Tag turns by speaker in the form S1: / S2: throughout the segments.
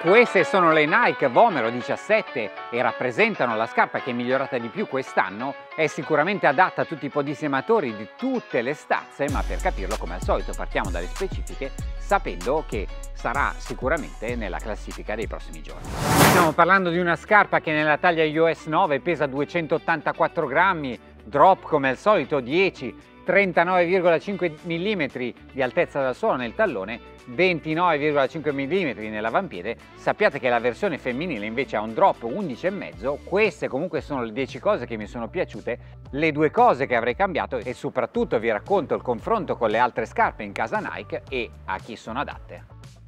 S1: Queste sono le Nike Vomero 17 e rappresentano la scarpa che è migliorata di più quest'anno. È sicuramente adatta a tutti i podissematori di tutte le stazze, ma per capirlo, come al solito, partiamo dalle specifiche, sapendo che sarà sicuramente nella classifica dei prossimi giorni. Stiamo parlando di una scarpa che nella taglia US 9 pesa 284 grammi, drop come al solito 10, 39,5 mm di altezza dal suolo nel tallone, 29,5 mm nell'avampiede. Sappiate che la versione femminile invece ha un drop 11,5. Queste comunque sono le 10 cose che mi sono piaciute, le 2 cose che avrei cambiato e soprattutto vi racconto il confronto con le altre scarpe in casa Nike e a chi sono adatte.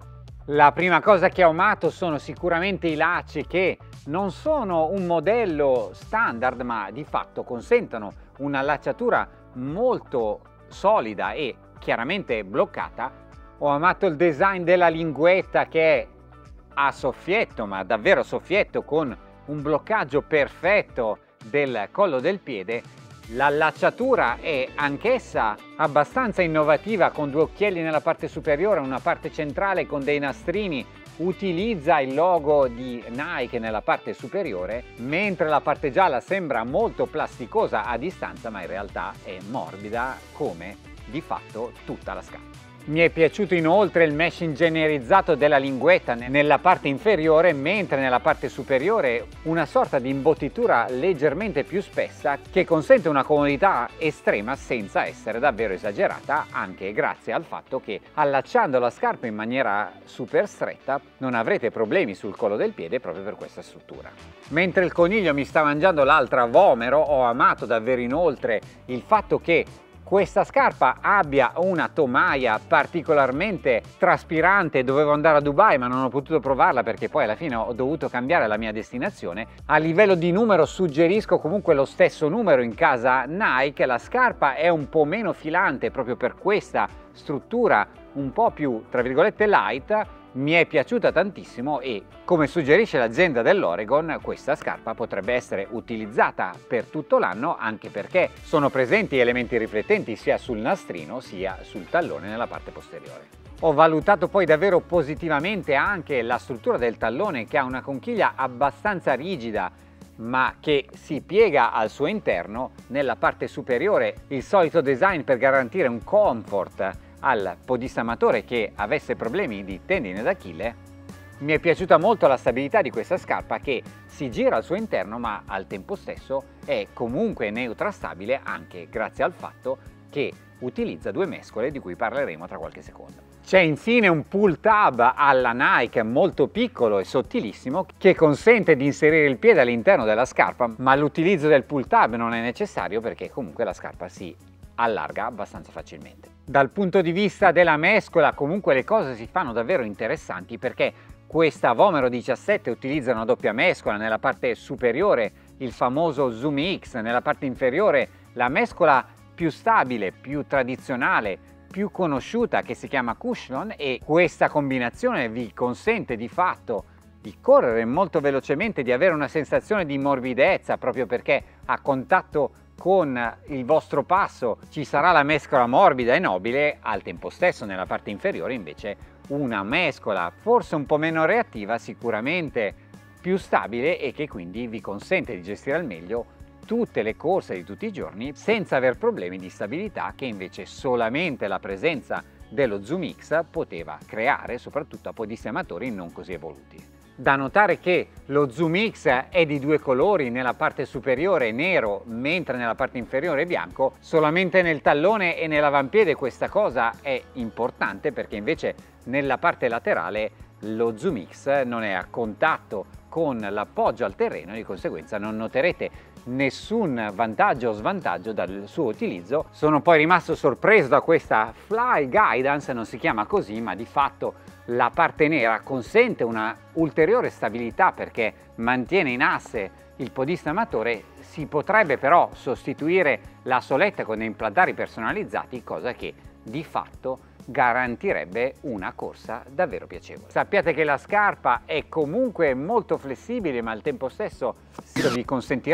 S1: La prima cosa che ho amato sono sicuramente i lacci, che non sono un modello standard ma di fatto consentono una lacciatura molto solida e chiaramente bloccata. Ho amato il design della linguetta, che è a soffietto, ma davvero soffietto, con un bloccaggio perfetto del collo del piede. L'allacciatura è anch'essa abbastanza innovativa, con 2 occhielli nella parte superiore, una parte centrale con dei nastrini. Utilizza il logo di Nike nella parte superiore, mentre la parte gialla sembra molto plasticosa a distanza, ma in realtà è morbida come di fatto tutta la scarpa. Mi è piaciuto inoltre il mesh ingegnerizzato della linguetta nella parte inferiore, mentre nella parte superiore una sorta di imbottitura leggermente più spessa che consente una comodità estrema senza essere davvero esagerata, anche grazie al fatto che allacciando la scarpa in maniera super stretta non avrete problemi sul collo del piede proprio per questa struttura. Mentre il coniglio mi sta mangiando l'altra Vomero, ho amato davvero inoltre il fatto che questa scarpa abbia una tomaia particolarmente traspirante. Dovevo andare a Dubai ma non ho potuto provarla perché poi alla fine ho dovuto cambiare la mia destinazione. A livello di numero suggerisco comunque lo stesso numero in casa Nike. La scarpa è un po' meno filante proprio per questa struttura un po' più tra virgolette light. Mi è piaciuta tantissimo e, come suggerisce l'azienda dell'Oregon, questa scarpa potrebbe essere utilizzata per tutto l'anno, anche perché sono presenti elementi riflettenti sia sul nastrino sia sul tallone nella parte posteriore. Ho valutato poi davvero positivamente anche la struttura del tallone, che ha una conchiglia abbastanza rigida ma che si piega al suo interno. Nella parte superiore il solito design per garantire un comfort al podissamatore che avesse problemi di tendine d'Achille. Mi è piaciuta molto la stabilità di questa scarpa, che si gira al suo interno ma al tempo stesso è comunque neutro-stabile, anche grazie al fatto che utilizza 2 mescole di cui parleremo tra qualche secondo. C'è infine un pull tab alla Nike molto piccolo e sottilissimo che consente di inserire il piede all'interno della scarpa, ma l'utilizzo del pull tab non è necessario perché comunque la scarpa si allarga abbastanza facilmente. Dal punto di vista della mescola comunque le cose si fanno davvero interessanti, perché questa Vomero 17 utilizza una doppia mescola. Nella parte superiore il famoso Zoom X, nella parte inferiore la mescola più stabile, più tradizionale, più conosciuta, che si chiama Cushion, e questa combinazione vi consente di fatto di correre molto velocemente, di avere una sensazione di morbidezza proprio perché a contatto con il vostro passo ci sarà la mescola morbida e nobile. Al tempo stesso nella parte inferiore invece una mescola forse un po' meno reattiva, sicuramente più stabile, e che quindi vi consente di gestire al meglio tutte le corse di tutti i giorni senza aver problemi di stabilità che invece solamente la presenza dello Zoom X poteva creare, soprattutto a podissematori non così evoluti. Da notare che lo Zoom X è di 2 colori, nella parte superiore nero mentre nella parte inferiore bianco. Solamente nel tallone e nell'avampiede questa cosa è importante, perché invece nella parte laterale lo Zoom X non è a contatto con l'appoggio al terreno, di conseguenza non noterete nessun vantaggio o svantaggio dal suo utilizzo. Sono poi rimasto sorpreso da questa Fly Guidance, non si chiama così ma di fatto la parte nera consente una ulteriore stabilità perché mantiene in asse il podissamatore. Si potrebbe però sostituire la soletta con dei implantari personalizzati, cosa che di fatto garantirebbe una corsa davvero piacevole. Sappiate che la scarpa è comunque molto flessibile, ma al tempo stesso vi consentirà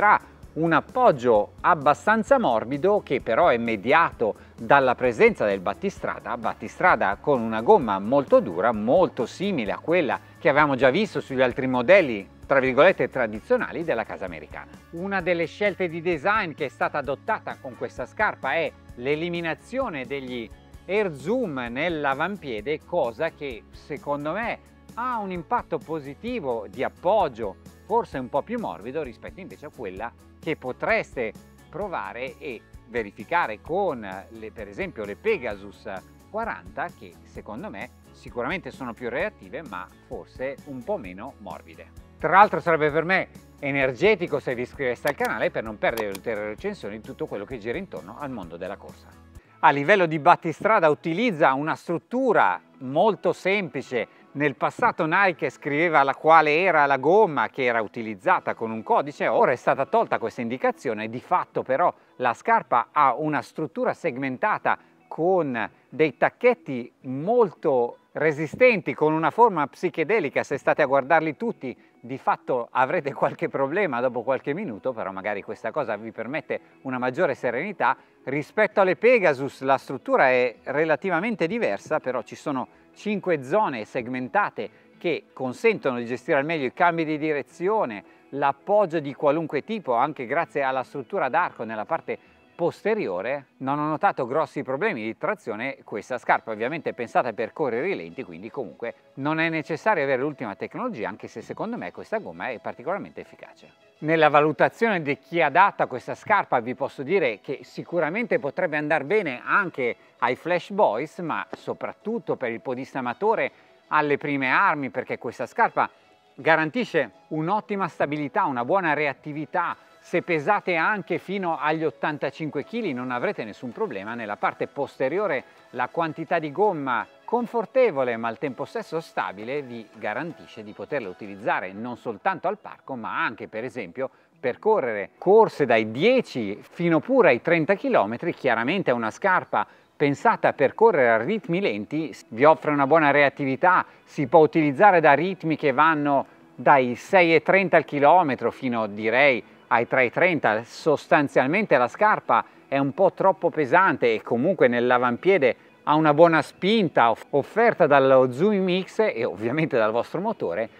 S1: un appoggio abbastanza morbido che però è mediato dalla presenza del battistrada con una gomma molto dura, molto simile a quella che avevamo già visto sugli altri modelli tra virgolette tradizionali della casa americana. Una delle scelte di design che è stata adottata con questa scarpa è l'eliminazione degli Air Zoom nell'avampiede, cosa che secondo me ha un impatto positivo di appoggio, forse un po' più morbido rispetto invece a quella che potreste provare e verificare con per esempio le Pegasus 40, che secondo me sicuramente sono più reattive ma forse un po' meno morbide. Tra l'altro sarebbe per me energetico se vi iscriveste al canale per non perdere ulteriori recensioni di tutto quello che gira intorno al mondo della corsa. A livello di battistrada utilizza una struttura molto semplice. Nel passato Nike scriveva quale era la gomma che era utilizzata con un codice, ora è stata tolta questa indicazione, di fatto però la scarpa ha una struttura segmentata con dei tacchetti molto resistenti, con una forma psichedelica. Se state a guardarli tutti di fatto avrete qualche problema dopo qualche minuto, però magari questa cosa vi permette una maggiore serenità. Rispetto alle Pegasus la struttura è relativamente diversa, però ci sono 5 zone segmentate che consentono di gestire al meglio i cambi di direzione, l'appoggio di qualunque tipo, anche grazie alla struttura ad arco nella parte posteriore. Non ho notato grossi problemi di trazione. Questa scarpa ovviamente è pensata per correre lenti, quindi comunque non è necessario avere l'ultima tecnologia, anche se secondo me questa gomma è particolarmente efficace. Nella valutazione di chi adatta questa scarpa vi posso dire che sicuramente potrebbe andare bene anche ai Flash Boys, ma soprattutto per il podista amatore alle prime armi, perché questa scarpa garantisce un'ottima stabilità, una buona reattività. Se pesate anche fino agli 85 kg non avrete nessun problema. Nella parte posteriore la quantità di gomma confortevole ma al tempo stesso stabile vi garantisce di poterla utilizzare non soltanto al parco, ma anche per esempio per correre corse dai 10 fino pure ai 30 km. Chiaramente è una scarpa pensata per correre a ritmi lenti, vi offre una buona reattività, si può utilizzare da ritmi che vanno dai 6,30 al chilometro fino direi ai 3,30. Sostanzialmente la scarpa è un po' troppo pesante e comunque nell'avampiede ha una buona spinta offerta dallo Zoom Mix e ovviamente dal vostro motore,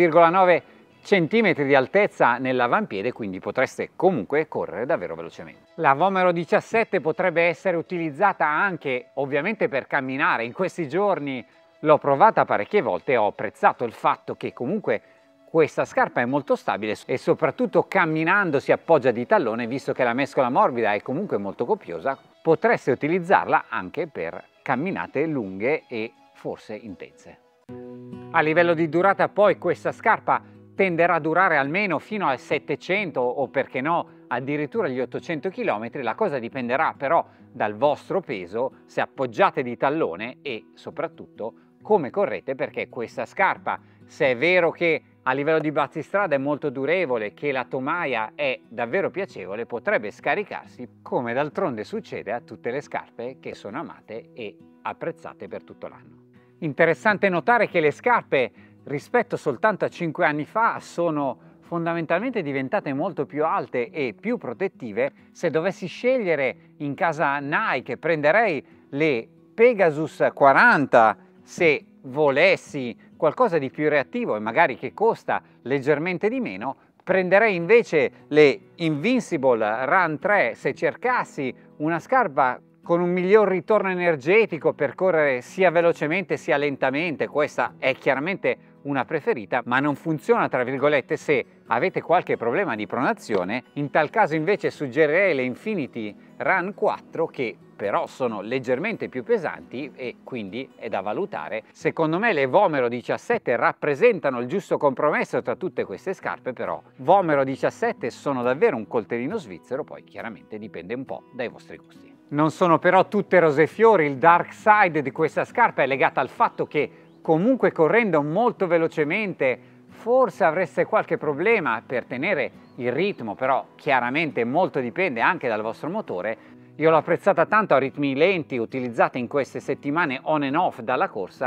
S1: 2,9 cm di altezza nell'avampiede, quindi potreste comunque correre davvero velocemente. La Vomero 17 potrebbe essere utilizzata anche ovviamente per camminare. In questi giorni l'ho provata parecchie volte e ho apprezzato il fatto che comunque questa scarpa è molto stabile e soprattutto camminando si appoggia di tallone. Visto che la mescola morbida è comunque molto copiosa, potreste utilizzarla anche per camminate lunghe e forse intense. A livello di durata poi questa scarpa tenderà a durare almeno fino ai 700 o perché no addirittura gli 800 km. La cosa dipenderà però dal vostro peso, se appoggiate di tallone e soprattutto come correte, perché questa scarpa, se è vero che a livello di battistrada è molto durevole, che la tomaia è davvero piacevole, potrebbe scaricarsi, come d'altronde succede a tutte le scarpe che sono amate e apprezzate per tutto l'anno. Interessante notare che le scarpe rispetto soltanto a 5 anni fa sono fondamentalmente diventate molto più alte e più protettive. Se dovessi scegliere in casa Nike prenderei le Pegasus 40 se volessi qualcosa di più reattivo e magari che costa leggermente di meno. Prenderei invece le Invincible Run 3 se cercassi una scarpa con un miglior ritorno energetico per correre sia velocemente sia lentamente. Questa è chiaramente una preferita, ma non funziona tra virgolette se avete qualche problema di pronazione. In tal caso invece suggerirei le Infinity Run 4, che però sono leggermente più pesanti e quindi è da valutare. Secondo me le Vomero 17 rappresentano il giusto compromesso tra tutte queste scarpe, però Vomero 17 sono davvero un coltellino svizzero, poi chiaramente dipende un po' dai vostri gusti. Non sono però tutte rose e fiori. Il dark side di questa scarpa è legata al fatto che comunque correndo molto velocemente forse avreste qualche problema per tenere il ritmo, però chiaramente molto dipende anche dal vostro motore. Io l'ho apprezzata tanto a ritmi lenti, utilizzata in queste settimane on and off dalla corsa,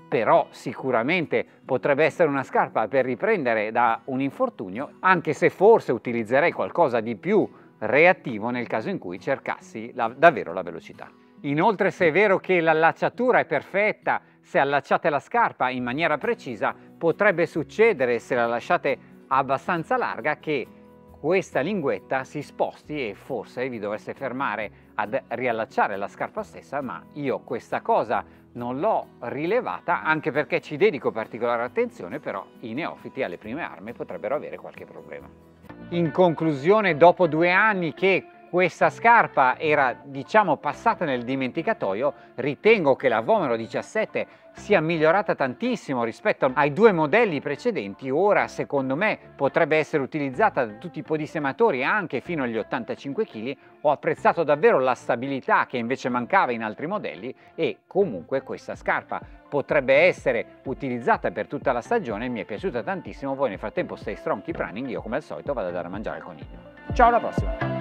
S1: però sicuramente potrebbe essere una scarpa per riprendere da un infortunio, anche se forse utilizzerei qualcosa di più reattivo nel caso in cui cercassi davvero la velocità. Inoltre, se è vero che l'allacciatura è perfetta, se allacciate la scarpa in maniera precisa, potrebbe succedere, se la lasciate abbastanza larga, che questa linguetta si sposti e forse vi dovesse fermare ad riallacciare la scarpa stessa, ma io questa cosa non l'ho rilevata, anche perché ci dedico particolare attenzione, però i neofiti alle prime armi potrebbero avere qualche problema. In conclusione, dopo 2 anni che questa scarpa era, diciamo, passata nel dimenticatoio, ritengo che la Vomero 17 sia migliorata tantissimo rispetto ai 2 modelli precedenti. Ora, secondo me, potrebbe essere utilizzata da tutti i podissematori anche fino agli 85 kg. Ho apprezzato davvero la stabilità che invece mancava in altri modelli, e comunque questa scarpa potrebbe essere utilizzata per tutta la stagione. Mi è piaciuta tantissimo. Voi nel frattempo stay strong, keep running. Io come al solito vado a dare a mangiare al coniglio. Ciao, alla prossima!